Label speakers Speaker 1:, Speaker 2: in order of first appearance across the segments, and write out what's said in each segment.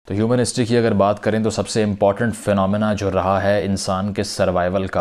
Speaker 1: तो human history की अगर बात करें तो सबसे इम्पॉर्टेंट फिनोमेना जो रहा है इंसान के सर्वाइवल का,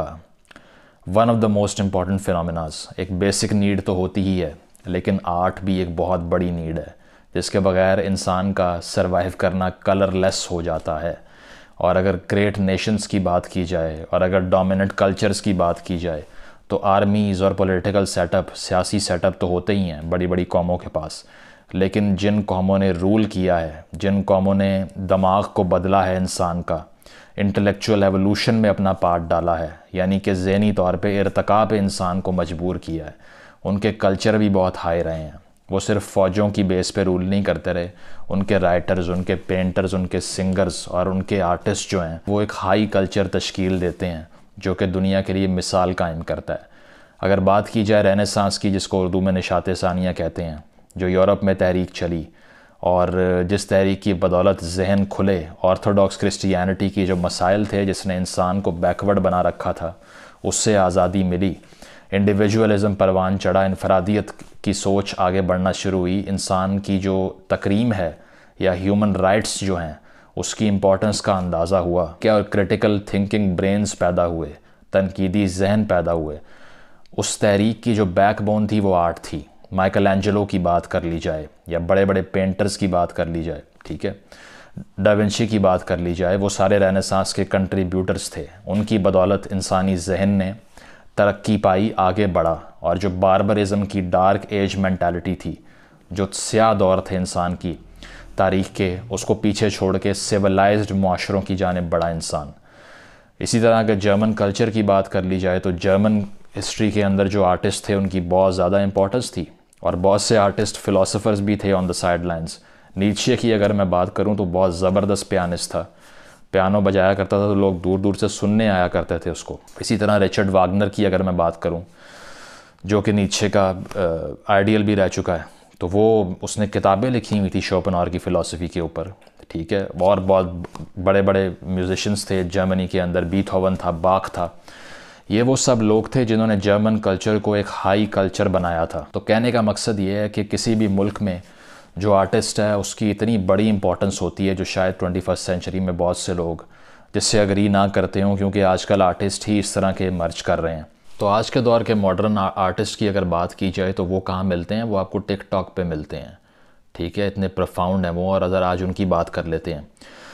Speaker 1: one of the most important phenomenas, एक बेसिक नीड तो होती ही है, लेकिन आर्ट भी एक बहुत बड़ी नीड है जिसके बगैर इंसान का सर्वाइव करना कलरलेस हो जाता है। और अगर ग्रेट नेशंस की बात की जाए और अगर डोमिनेंट कल्चर्स की बात की जाए तो आर्मीज़ और पॉलिटिकल सेटअप, सियासी सेटअप तो होते ही हैं बड़ी बड़ी कौमों के पास, लेकिन जिन कौमों ने रूल किया है, जिन कौमों ने दिमाग को बदला है, इंसान का इंटेलेक्चुअल एवोल्यूशन में अपना पार्ट डाला है, यानी कि ज़हनी तौर पे इर्तिका पे इंसान को मजबूर किया है, उनके कल्चर भी बहुत हाई रहे हैं। वो सिर्फ फ़ौजों की बेस पे रूल नहीं करते रहे, उनके राइटर्स, उनके पेंटर्स, उनके सिंगर्स और उनके आर्टिस्ट जो हैं वो एक हाई कल्चर तश्कील देते हैं जो कि दुनिया के लिए मिसाल कायम करता है। अगर बात की जाए रेनेसांस की, जिसको उर्दू में निशात सानिया कहते हैं, जो यूरोप में तहरीक चली और जिस तहरीक की बदौलत जहन खुले, ऑर्थोडॉक्स क्रिश्चियनिटी की जो मसाइल थे जिसने इंसान को बैकवर्ड बना रखा था, उससे आज़ादी मिली, इंडिविजुअलिज़म परवान चढ़ा, इनफरादियत की सोच आगे बढ़ना शुरू हुई, इंसान की जो तकरीम है या ह्यूमन राइट्स जो हैं उसकी इम्पोर्टेंस का अंदाज़ा हुआ, क्या क्रिटिकल थिंकिंग ब्रेन्स पैदा हुए, तनकीदी जहन पैदा हुए। उस तहरीक की जो बैकबोन थी वो आर्ट थी। माइकल एंजेलो की बात कर ली जाए या बड़े बड़े पेंटर्स की बात कर ली जाए, ठीक है, डा विंची की बात कर ली जाए, वो सारे रेनेसांस के कंट्रीब्यूटर्स थे। उनकी बदौलत इंसानी जहन ने तरक्की पाई, आगे बढ़ा, और जो बारबरिज़म की डार्क एज मेंटालिटी थी, जो स्याह दौर थे इंसान की तारीख़ के, उसको पीछे छोड़ के सिविलाइज्ड माशरों की जानिब बढ़ा इंसान। इसी तरह अगर जर्मन कल्चर की बात कर ली जाए तो जर्मन हिस्ट्री के अंदर जो आर्टिस्ट थे उनकी बहुत ज़्यादा इंपॉर्टेंस थी, और बहुत से आर्टिस्ट फ़िलासफ़र्स भी थे on the side lines. Nietzsche की अगर मैं बात करूं तो बहुत ज़बरदस्त पियानिस्ट था, पियानो बजाया करता था तो लोग दूर दूर से सुनने आया करते थे उसको। इसी तरह रिचर्ड वागनर की अगर मैं बात करूं, जो कि नीत्शे का आइडियल भी रह चुका है, तो वो उसने किताबें लिखी हुई थी शोपेनहावर की फ़िलासफ़ी के ऊपर, ठीक है। और बहुत बड़े बड़े म्यूज़िशंस थे जर्मनी के अंदर, बीथोवन था, बाख था, ये वो सब लोग थे जिन्होंने जर्मन कल्चर को एक हाई कल्चर बनाया था। तो कहने का मकसद ये है कि किसी भी मुल्क में जो आर्टिस्ट है उसकी इतनी बड़ी इंपॉर्टेंस होती है, जो शायद 21st सेंचुरी में बहुत से लोग जिससे अग्री ना करते हों, क्योंकि आजकल आर्टिस्ट ही इस तरह के मर्ज कर रहे हैं। तो आज के दौर के मॉडर्न आर्टिस्ट की अगर बात की जाए तो वो कहाँ मिलते हैं? वो आपको टिकटॉक पे मिलते हैं, ठीक है, इतने प्रोफाउंड हैं वो। और अगर आज उनकी बात कर लेते हैं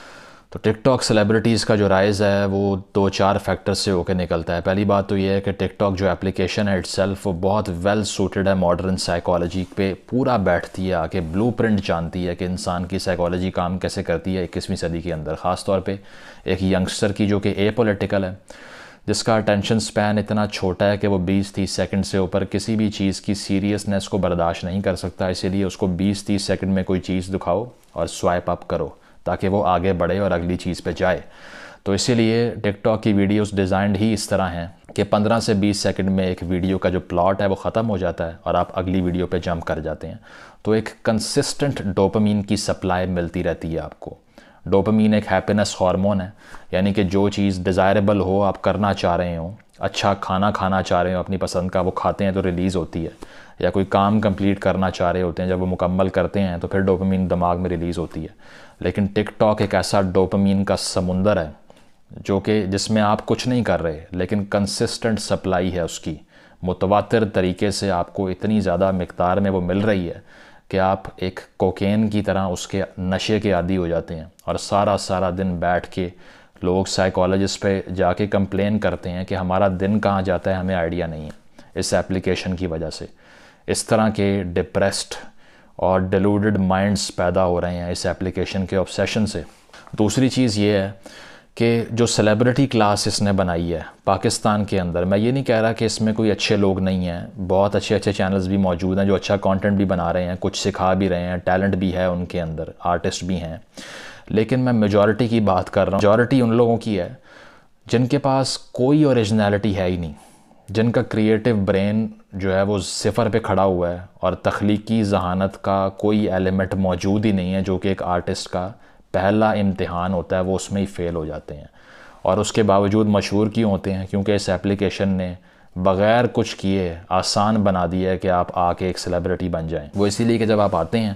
Speaker 1: तो टिकटॉक सेलिब्रिटीज़ का जो राइज़ है वो 2-4 फैक्टर्स से होकर निकलता है। पहली बात तो ये है कि टिकटॉक जो एप्लीकेशन है इटसेल्फ वो बहुत वेल सूटेड है मॉडर्न साइकोलॉजी पे, पूरा बैठती है आके, ब्लूप्रिंट जानती है कि इंसान की साइकोलॉजी काम कैसे करती है 21वीं सदी के अंदर। ख़ास तौर पे एक यंगस्टर की जो कि एपॉलिटिकल है, जिसका अटेंशन स्पैन इतना छोटा है कि वो 20-30 सेकंड से ऊपर किसी भी चीज़ की सीरियसनेस को बर्दाश्त नहीं कर सकता। इसीलिए उसको 20-30 सेकंड में कोई चीज़ दिखाओ और स्वाइप अप करो ताकि वो आगे बढ़े और अगली चीज़ पे जाए। तो इसीलिए टिकटॉक की वीडियोस डिज़ाइंड ही इस तरह हैं कि 15 से 20 सेकंड में एक वीडियो का जो प्लॉट है वो ख़त्म हो जाता है और आप अगली वीडियो पे जंप कर जाते हैं। तो एक कंसिस्टेंट डोपामीन की सप्लाई मिलती रहती है आपको। डोपामीन एक हैप्पीनेस हार्मोन है, यानी कि जो चीज़ डिज़ायरेबल हो, आप करना चाह रहे हो, अच्छा खाना खाना चाह रहे हो अपनी पसंद का, वो खाते हैं तो रिलीज़ होती है, या कोई काम कंप्लीट करना चाह रहे होते हैं, जब वो मुकम्मल करते हैं तो फिर डोपामीन दिमाग में रिलीज़ होती है। लेकिन टिकटॉक एक ऐसा डोपामीन का समुंदर है जो कि जिसमें आप कुछ नहीं कर रहे लेकिन कंसिस्टेंट सप्लाई है उसकी, मुतवातिर तरीके से आपको इतनी ज़्यादा मिक़दार में वो मिल रही है कि आप एक कोकेन की तरह उसके नशे के आदी हो जाते हैं। और सारा सारा दिन बैठ के लोग साइकोलॉजिस्ट पे जाके कंप्लेन करते हैं कि हमारा दिन कहाँ जाता है हमें आइडिया नहीं है, इस एप्लीकेशन की वजह से। इस तरह के डिप्रेस्ड और डिलूडेड माइंड्स पैदा हो रहे हैं इस एप्लीकेशन के ऑब्सेशन से। दूसरी चीज़ ये है कि जो सेलिब्रिटी क्लास इसने बनाई है पाकिस्तान के अंदर, मैं ये नहीं कह रहा कि इसमें कोई अच्छे लोग नहीं हैं, बहुत अच्छे अच्छे चैनल्स भी मौजूद हैं जो अच्छा कंटेंट भी बना रहे हैं, कुछ सिखा भी रहे हैं, टैलेंट भी है उनके अंदर, आर्टिस्ट भी हैं, लेकिन मैं मेजॉरिटी की बात कर रहा हूँ। मेजॉरिटी उन लोगों की है जिनके पास कोई ओरिजिनलिटी है ही नहीं, जिनका क्रिएटिव ब्रेन जो है वो सिफर पे खड़ा हुआ है और तख्लीकी जहानत का कोई एलिमेंट मौजूद ही नहीं है, जो कि एक आर्टिस्ट का पहला इम्तिहान होता है, वो उसमें ही फ़ेल हो जाते हैं। और उसके बावजूद मशहूर क्यों होते हैं? क्योंकि इस एप्लीकेशन ने बग़ैर कुछ किए आसान बना दिया है कि आप आके एक सेलिब्रिटी बन जाएं। वो इसीलिए कि जब आप आते हैं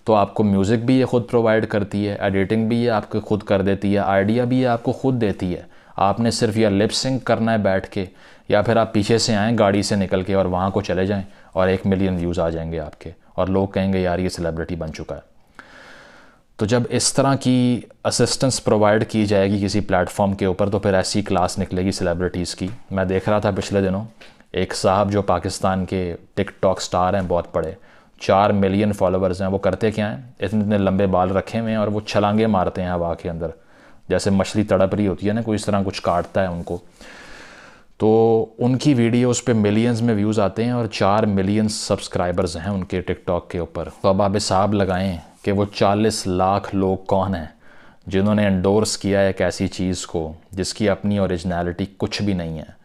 Speaker 1: तो आपको म्यूज़िक भी ये ख़ुद प्रोवाइड करती है, एडिटिंग भी ये आपको खुद कर देती है, आइडिया भी ये आपको खुद देती है। आपने सिर्फ या लिप सिंक करना है बैठ के, या फिर आप पीछे से आएँ गाड़ी से निकल के और वहाँ को चले जाएँ और 1 मिलियन व्यूज़ आ जाएंगे आपके, और लोग कहेंगे यार ये सेलिब्रिटी बन चुका है। तो जब इस तरह की असिस्टेंस प्रोवाइड की जाएगी किसी प्लेटफॉर्म के ऊपर, तो फिर ऐसी क्लास निकलेगी सेलिब्रिटीज़ की। मैं देख रहा था पिछले दिनों एक साहब जो पाकिस्तान के टिकटॉक स्टार हैं, बहुत बड़े, 4 मिलियन फॉलोअर्स हैं। वो करते क्या हैं, इतने इतने लंबे बाल रखे हुए हैं और वो छलांगे मारते हैं हवा के अंदर, जैसे मछली तड़प रही होती है ना, कोई इस तरह कुछ काटता है उनको। तो उनकी वीडियोस पे मिलियंस में व्यूज़ आते हैं और 4 मिलियन सब्सक्राइबर्स हैं उनके टिकटॉक के ऊपर। तो अब आप हिसाब लगाएं कि वो 40 लाख लोग कौन हैं जिन्होंने एंडोर्स किया है एक ऐसी चीज़ को जिसकी अपनी ओरिजिनलिटी कुछ भी नहीं है।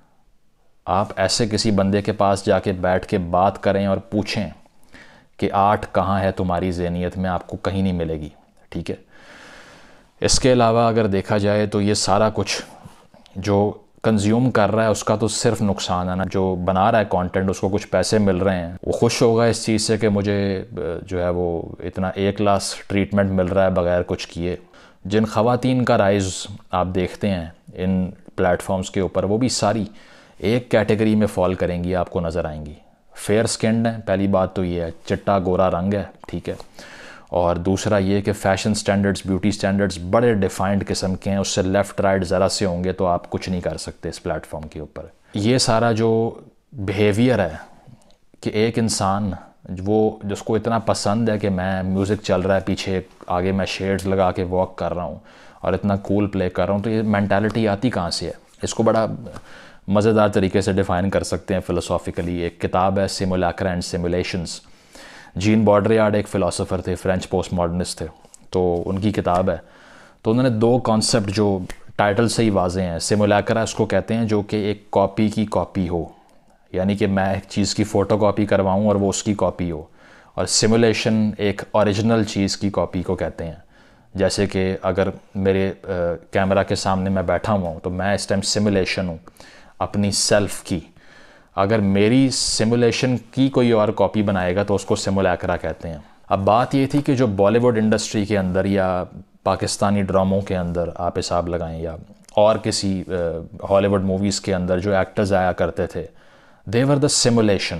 Speaker 1: आप ऐसे किसी बंदे के पास जाके बैठ के बात करें और पूछें कि आर्ट कहाँ है तुम्हारी ज़हनियत में, आपको कहीं नहीं मिलेगी। ठीक है, इसके अलावा अगर देखा जाए तो ये सारा कुछ जो कंज्यूम कर रहा है उसका तो सिर्फ नुकसान है ना। जो बना रहा है कंटेंट उसको कुछ पैसे मिल रहे हैं, वो खुश होगा इस चीज़ से कि मुझे जो है वो इतना A क्लास ट्रीटमेंट मिल रहा है बग़ैर कुछ किए। जिन ख़वातीन का राइज़ आप देखते हैं इन प्लेटफॉर्म्स के ऊपर, वो भी सारी एक कैटेगरी में फॉल करेंगी, आपको नज़र आएंगी। फेयर स्किन्ड है, पहली बात तो ये है, चिट्टा गोरा रंग है, ठीक है। और दूसरा ये कि फ़ैशन स्टैंडर्ड्स, ब्यूटी स्टैंडर्ड्स बड़े डिफ़ाइंड किस्म के हैं, उससे लेफ़्ट राइट ज़रा से होंगे तो आप कुछ नहीं कर सकते इस प्लेटफॉर्म के ऊपर। ये सारा जो बिहेवियर है कि एक इंसान वो जिसको इतना पसंद है कि मैं म्यूज़िक चल रहा है पीछे, आगे मैं शेड्स लगा के वॉक कर रहा हूँ और इतना कूल प्ले कर रहा हूँ, तो ये मैंटालिटी आती कहाँ से है? इसको बड़ा मज़ेदार तरीके से डिफ़ाइन कर सकते हैं फ़िलोसॉफ़िकली। एक किताब है Simulacra and simulations. Jean Baudrillard एक फ़िलासफ़र थे, फ्रेंच पोस्ट मॉडर्निस्ट थे, तो उनकी किताब है। तो उन्होंने 2 कॉन्सेप्ट जो टाइटल से ही वाज़े हैं। सिमुलाक्रा उसको कहते हैं जो कि एक कॉपी की कॉपी हो, यानी कि मैं एक चीज़ की फ़ोटो कॉपी करवाऊँ और वो उसकी कॉपी हो। और सिमुलेशन एक ओरिजिनल चीज़ की कॉपी को कहते हैं। जैसे कि अगर मेरे कैमरा के सामने मैं बैठा हुआ हूँ तो मैं इस टाइम सिमुलेशन हूँ अपनी सेल्फ़ की। अगर मेरी सिमुलेशन की कोई और कॉपी बनाएगा तो उसको सिमुलैक्रा कहते हैं। अब बात ये थी कि जो बॉलीवुड इंडस्ट्री के अंदर या पाकिस्तानी ड्रामों के अंदर आप हिसाब लगाएं या और किसी हॉलीवुड मूवीज़ के अंदर जो एक्टर्स आया करते थे, दे वर द सिमुलेशन।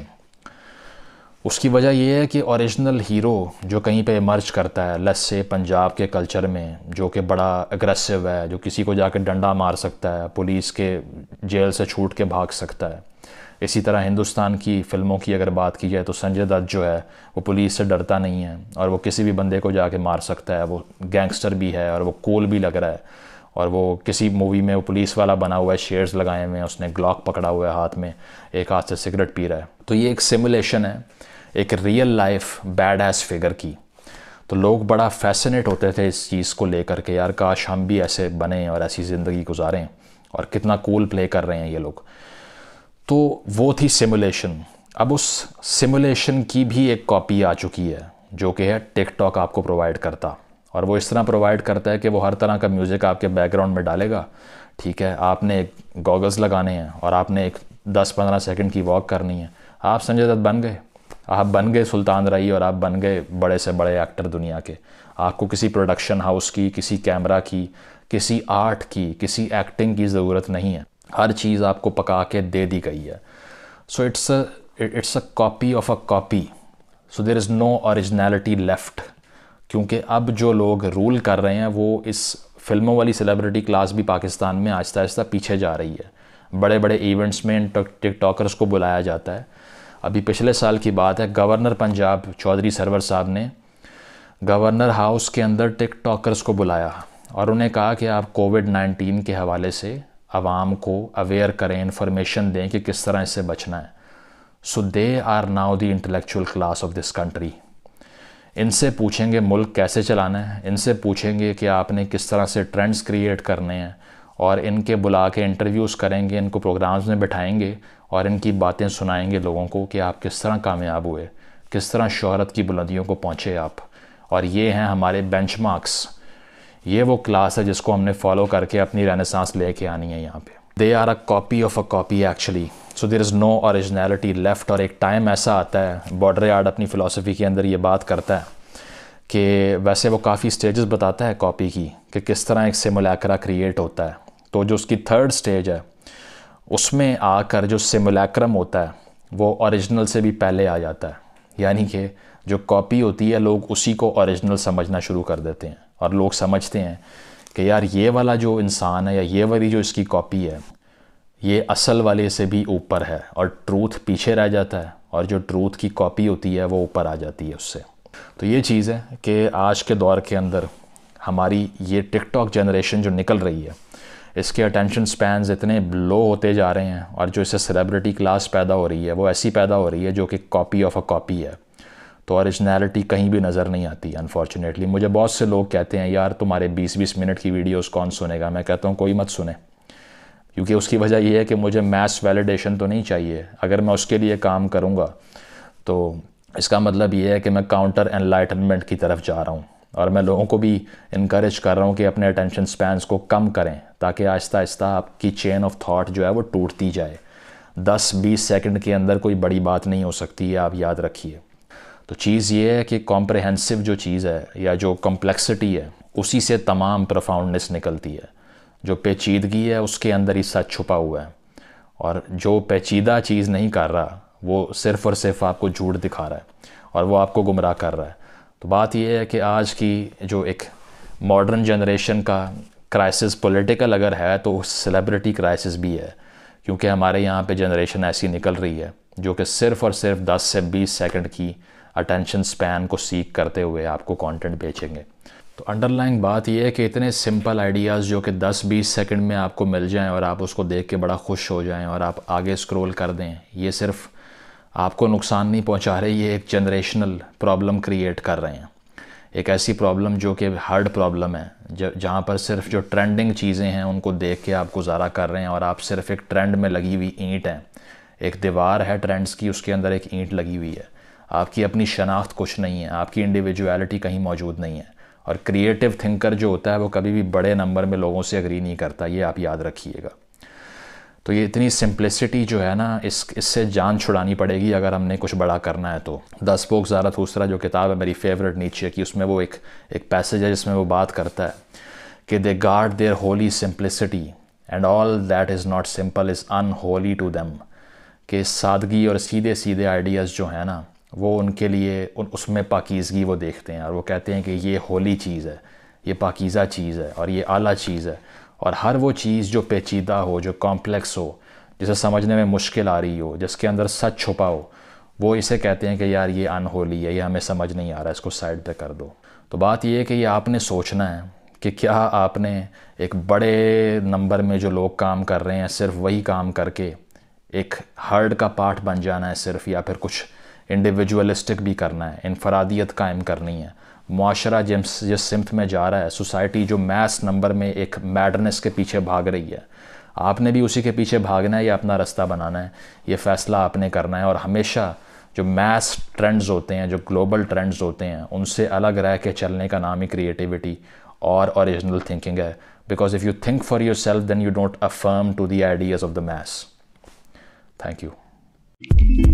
Speaker 1: उसकी वजह यह है कि ओरिजिनल हीरो जो कहीं पे इमर्ज करता है, लेट्स से पंजाब के कल्चर में, जो कि बड़ा अग्रेसिव है, जो किसी को जाके डंडा मार सकता है, पुलिस के जेल से छूट के भाग सकता है। इसी तरह हिंदुस्तान की फ़िल्मों की अगर बात की जाए तो संजय दत्त जो है वो पुलिस से डरता नहीं है और वो किसी भी बंदे को जाके मार सकता है। वो गैंगस्टर भी है और वो कूल भी लग रहा है। और वो किसी मूवी में वो पुलिस वाला बना हुआ है, शेयर्स लगाए हुए हैं, उसने ग्लॉक पकड़ा हुआ है हाथ में, एक हाथ से सिगरेट पी रहा है। तो ये एक सिमुलेशन है एक real life bad ass figure की। तो लोग बड़ा फैसिनेट होते थे इस चीज़ को लेकर के, यार काश हम भी ऐसे बने और ऐसी ज़िंदगी गुजारें, और कितना कूल प्ले कर रहे हैं ये लोग। तो वो थी सिमुलेशन। अब उस सिमुलेशन की भी एक कॉपी आ चुकी है जो कि है टिकटॉक आपको प्रोवाइड करता। और वो इस तरह प्रोवाइड करता है कि वो हर तरह का म्यूज़िक आपके बैकग्राउंड में डालेगा, ठीक है। आपने एक गॉगल्स लगाने हैं और आपने एक 10-15 सेकंड की वॉक करनी है। आप संजय दत्त बन गए, आप बन गए सुल्तान रई, और आप बन गए बड़े से बड़े एक्टर दुनिया के। आपको किसी प्रोडक्शन हाउस की, किसी कैमरा की, किसी आर्ट की, किसी एक्टिंग की ज़रूरत नहीं है। हर चीज़ आपको पका के दे दी गई है। So it's a copy of a copy. So there is no originality left. क्योंकि अब जो लोग रूल कर रहे हैं वो इस फिल्मों वाली सेलिब्रिटी क्लास भी पाकिस्तान में आहिस्ता आहिस्ता पीछे जा रही है। बड़े बड़े इवेंट्स में टिकटॉकर्स को बुलाया जाता है। अभी पिछले साल की बात है, गवर्नर पंजाब चौधरी सरवर साहब ने गवर्नर हाउस के अंदर टिकटॉकर्स को बुलाया और उन्हें कहा कि आप कोविड-19 के हवाले से आवाम को अवेयर करें, इन्फॉर्मेशन दें कि किस तरह इससे बचना है। So they are now the intellectual class of this country. इनसे पूछेंगे मुल्क कैसे चलाना है, इनसे पूछेंगे कि आपने किस तरह से ट्रेंड्स क्रिएट करने हैं, और इनके बुला के इंटरव्यूज़ करेंगे, इनको प्रोग्राम्स में बिठाएंगे और इनकी बातें सुनाएंगे लोगों को कि आप किस तरह कामयाब हुए, किस तरह शोहरत की बुलंदियों को पहुँचे आप, और ये हैं हमारे बेंचमार्क्स। ये वो क्लास है जिसको हमने फॉलो करके अपनी रेनेसांस लेके आनी है यहाँ पे। They are a copy of a copy actually. So there is no originality left. और एक टाइम ऐसा आता है, बॉड्रियार्ड अपनी फ़िलासफ़ी के अंदर ये बात करता है कि वैसे वो काफ़ी स्टेजेस बताता है कॉपी की कि किस तरह एक सिमुलैक्रा क्रिएट होता है। तो जो उसकी थर्ड स्टेज है उसमें आकर जो सिमुलैक्रम होता है वो ओरिजिनल से भी पहले आ जाता है, यानी कि जो कॉपी होती है लोग उसी को ओरिजिनल समझना शुरू कर देते हैं और लोग समझते हैं कि यार ये वाला जो इंसान है या ये वाली जो इसकी कॉपी है ये असल वाले से भी ऊपर है, और ट्रूथ पीछे रह जाता है और जो ट्रूथ की कॉपी होती है वो ऊपर आ जाती है उससे। तो ये चीज़ है कि आज के दौर के अंदर हमारी ये टिकटॉक जनरेशन जो निकल रही है इसके अटेंशन स्पैन्स इतने लो होते जा रहे हैं, और जो इससे सेलिब्रिटी क्लास पैदा हो रही है वो ऐसी पैदा हो रही है जो कि कॉपी ऑफ अ कॉपी है। तो ओरिजिनलिटी कहीं भी नज़र नहीं आती अनफॉर्चुनेटली। मुझे बहुत से लोग कहते हैं यार तुम्हारे 20-20 मिनट की वीडियोस कौन सुनेगा। मैं कहता हूँ कोई मत सुने, क्योंकि उसकी वजह यह है कि मुझे मैस वैलिडेशन तो नहीं चाहिए। अगर मैं उसके लिए काम करूँगा तो इसका मतलब ये है कि मैं काउंटर एनलाइटनमेंट की तरफ जा रहा हूँ, और मैं लोगों को भी इनकरेज कर रहा हूँ कि अपने अटेंशन स्पैन्स को कम करें ताकि आहिस्ता आहिस्ता आपकी चेन ऑफ थॉट जो है वो टूटती जाए। 10-20 सेकंड के अंदर कोई बड़ी बात नहीं हो सकती है, आप याद रखिए। तो चीज़ ये है कि कॉम्प्रहेंसिव जो चीज़ है या जो कॉम्प्लेक्सिटी है उसी से तमाम प्रोफाउंडनेस निकलती है। जो पेचीदगी है उसके अंदर ही सच छुपा हुआ है, और जो पेचीदा चीज़ नहीं कर रहा वो सिर्फ़ और सिर्फ आपको झूठ दिखा रहा है और वो आपको गुमराह कर रहा है। तो बात यह है कि आज की जो एक मॉडर्न जनरेशन का क्राइसिस पॉलिटिकल अगर है तो सेलिब्रिटी क्राइसिस भी है, क्योंकि हमारे यहाँ पे जनरेशन ऐसी निकल रही है जो कि सिर्फ़ और सिर्फ 10 से 20 सेकंड की अटेंशन स्पैन को सीख करते हुए आपको कंटेंट बेचेंगे। तो अंडरलाइंग बात यह है कि इतने सिंपल आइडियाज़ जो कि 10-20 सेकंड में आपको मिल जाएं और आप उसको देख के बड़ा खुश हो जाएं और आप आगे स्क्रॉल कर दें, ये सिर्फ आपको नुकसान नहीं पहुंचा रहे, ये एक जनरेशनल प्रॉब्लम क्रिएट कर रहे हैं। एक ऐसी प्रॉब्लम जो कि हार्ड प्रॉब्लम है, जहाँ पर सिर्फ जो ट्रेंडिंग चीज़ें हैं उनको देख के आप गुजारा कर रहे हैं और आप सिर्फ एक ट्रेंड में लगी हुई ईंट हैं। एक दीवार है ट्रेंड्स की, उसके अंदर एक ईंट लगी हुई है। आपकी अपनी शनाख्त कुछ नहीं है, आपकी इंडिविजुअलिटी कहीं मौजूद नहीं है। और क्रिएटिव थिंकर जो होता है वो कभी भी बड़े नंबर में लोगों से एग्री नहीं करता, ये आप याद रखिएगा। तो ये इतनी सिंप्लिसिटी जो है ना, इससे जान छुड़ानी पड़ेगी अगर हमने कुछ बड़ा करना है। तो द स्पोक ज़ाराथुस्त्रा जो किताब है मेरी फेवरेट नीचे की, उसमें वो एक पैसेज है जिसमें वो बात करता है कि they guard their holy simplicity and all that is not simple is unholy to them. कि सादगी और सीधे सीधे आइडियाज़ जो है ना वो उनके लिए उसमें पाकीज़गी वो देखते हैं, और वो कहते हैं कि ये होली चीज़ है, ये पाकीज़ा चीज़ है और ये आला चीज़ है। और हर वो चीज़ जो पेचीदा हो, जो कॉम्प्लेक्स हो, जिसे समझने में मुश्किल आ रही हो, जिसके अंदर सच छुपा हो, वो इसे कहते हैं कि यार ये अनहोली है, ये हमें समझ नहीं आ रहा, इसको साइड पे कर दो। तो बात ये है कि ये आपने सोचना है कि क्या आपने एक बड़े नंबर में जो लोग काम कर रहे हैं सिर्फ वही काम करके एक हर्ड का पार्ट बन जाना है सिर्फ, या फिर कुछ इंडिविजुअलिस्टिक भी करना है, इनफरादियत कायम करनी है। मुआशरा जिस सिमत में जा रहा है, सोसाइटी जो मैस नंबर में एक मैडनेस के पीछे भाग रही है, आपने भी उसी के पीछे भागना है या अपना रास्ता बनाना है, ये फ़ैसला आपने करना है। और हमेशा जो मैस ट्रेंड्स होते हैं, जो ग्लोबल ट्रेंड्स होते हैं, उनसे अलग रह के चलने का नाम ही क्रिएटिविटी और ओरिजिनल थिंकिंग है। Because if you think for your self then you don't affirm to the ideas of the mass. Thank you.